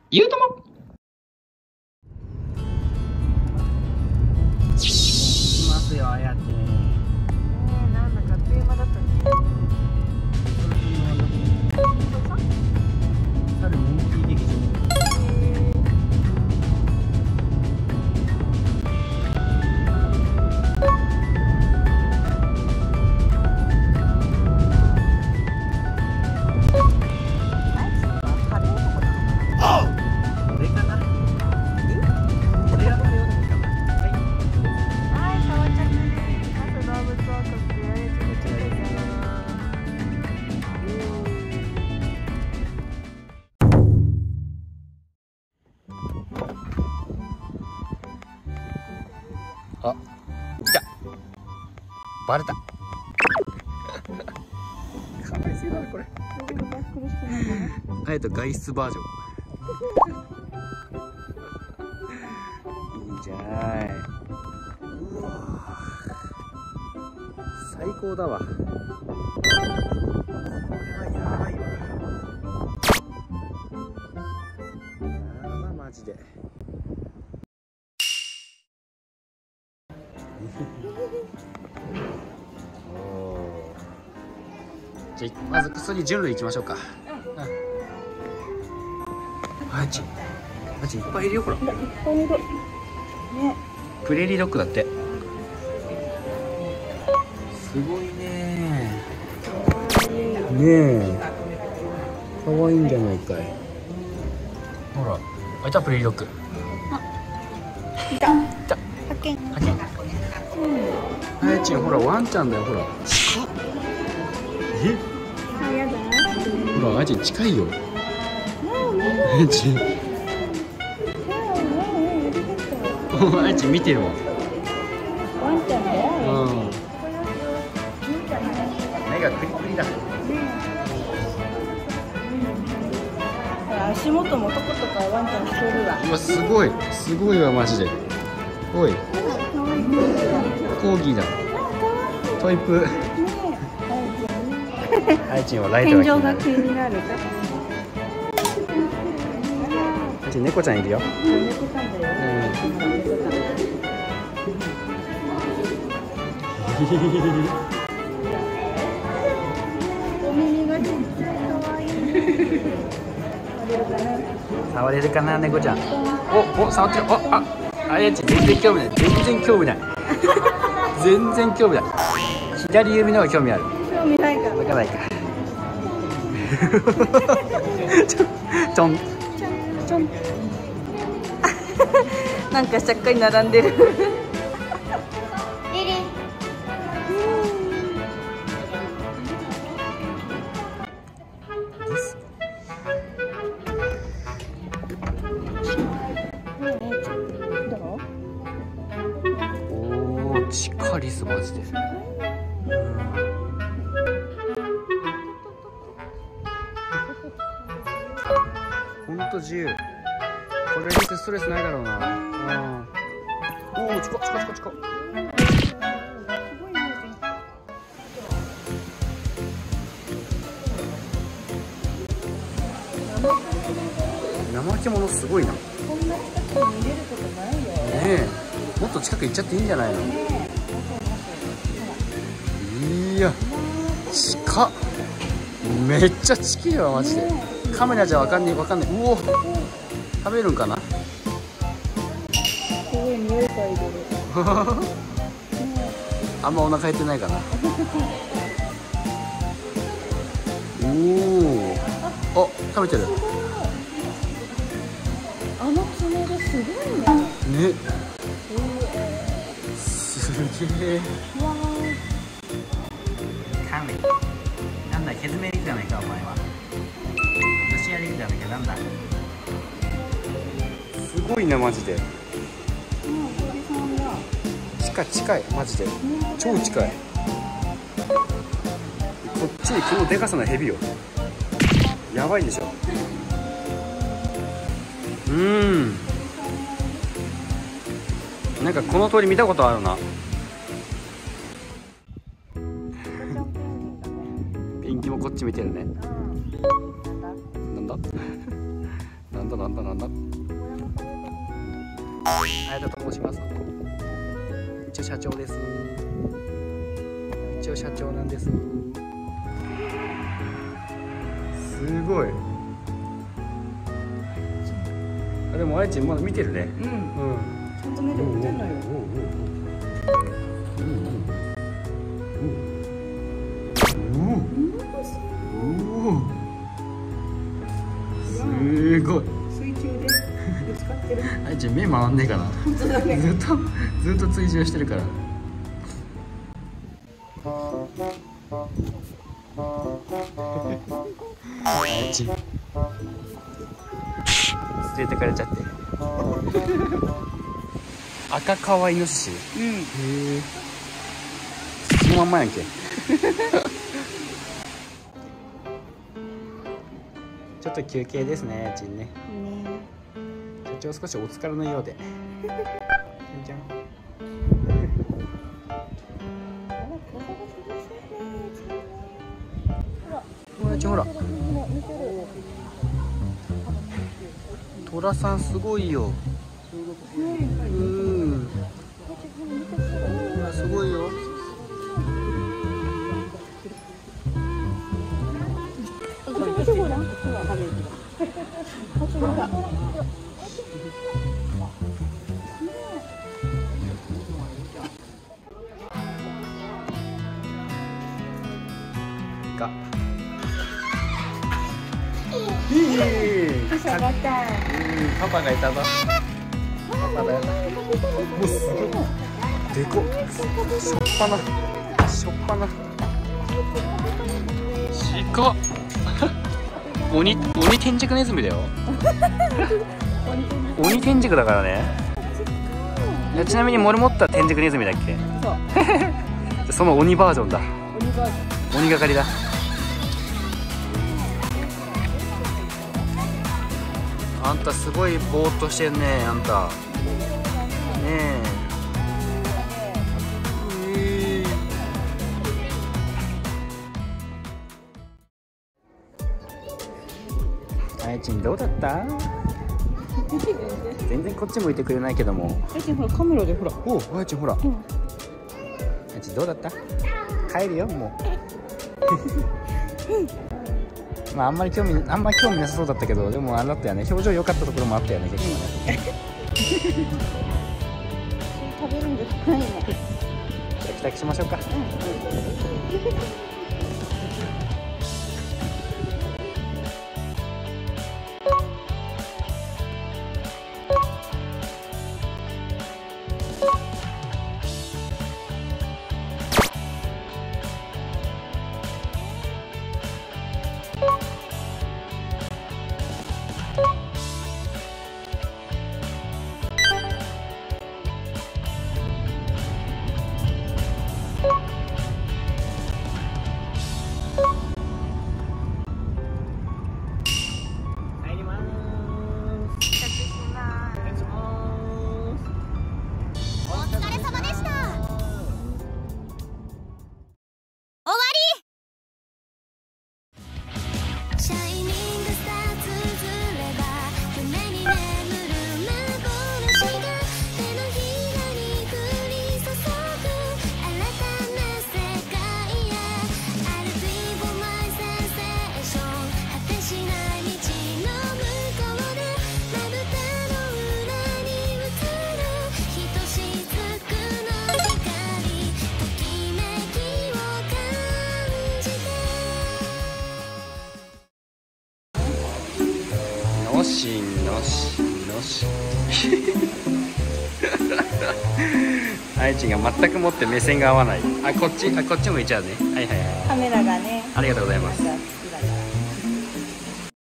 ゆうとも行きますよ、あやて。 なんだかあっという間だったね。 猿モンキー劇場。 あ、来た。バレた。かわいそうだなこれ。あえて外出バージョン。いいじゃない。うわ、最高だわ。これはやばいわ。やばマジで。じゃあまず薬純類いきましょうか。あちいっぱいいるよほら。プレーリードッグだって。すごいね。ねえ。可愛いんじゃないかい。ほら、あいたプレーリードッグ。いた。発見。あやちんほらワンちゃんだよほら。え？ほらあやちん近いよ。あやちん。あやちん見てるわ。 ワンちゃんだよ。 うん。目がクリクリだ。 足元もトコトコワンちゃんしてるわ。 うわすごいわマジで。おい。コーギーだ。トイプ。あやちんはライト天井が気になる。 あやちん猫ちゃんいるよ。 猫ちゃんだよ。お耳がちっちゃい可愛い。 触れるかな猫ちゃん。お触ってる。あやちん全然興味ない。全然興味ない。全然興味ない。左指の方が興味ある。 興味ないか。 わかないか。ちょん。 なんかしゃっかり並んでる。 おー、チカリスマジで。ほんと自由。これにしてストレスないだろうな。おお、近っ。怠け者すごいな。 こんな近くに入れることないよ。 ねえ、もっと近く行っちゃっていいんじゃないの。いや、近っ。めっちゃ近いわマジで。カメラじゃわかんない。うお、食べるんかな。 すごい匂い嗅いでる。 あんまお腹減ってないかな。おお、食べてる。 あの爪がすごいね。 ね。すげえ。カメ。なんだ、ケズメリじゃないかお前は。ロシアリじゃないかなんだ。すごいなマジで。近いマジで。超近い。こっちにこのでかさのヘビよ。やばいでしょ。なんかこの通り見たことあるな。ペンギンもこっち見てるね。なんだなんだ。綾田と申します。一応社長です。一応社長なんです。すごい。あ、でもあやちんまだ見てるね。 うん。ちゃんと見てるのよ。 すごい。 水中でぶつかってる。 あやちん目回んねえかな。 本当だね。 ずっと追従してるから。あやちん連れてかれちゃって。赤川イノシシ。へえ。そのまんまやんけ。ちょっと休憩ですね、あやちんね。社長少しお疲れのようで。じゃん。ほら、トラさんすごいよ。すごいよ。パパがいたぞ。パパだよ。もうすごい。でこ。しょっぱな。しか。鬼天竺ネズミだよ。鬼天竺だからね。いや、ちなみにモルモットは天竺ネズミだっけ？そう。その鬼バージョンだ。鬼がかりだ。あんたすごいぼーっとしてんね、あんた。ねえ。あやちんどうだった？全然こっち向いてくれないけども。 あやちんほらカメラでほら。 おう、あやちんほら。あやちんどうだった？帰るよもう。まああんまり興味なさそうだったけど、でもあれだったよね。表情良かったところもあったよね、結構ね。 食べるんじゃないの。 じゃあ帰宅しましょうか。のしのしのしあやちんが全くもって目線が合わない。あ、こっち向いちゃうね。はいはいはい。 カメラがね。 ありがとうございます。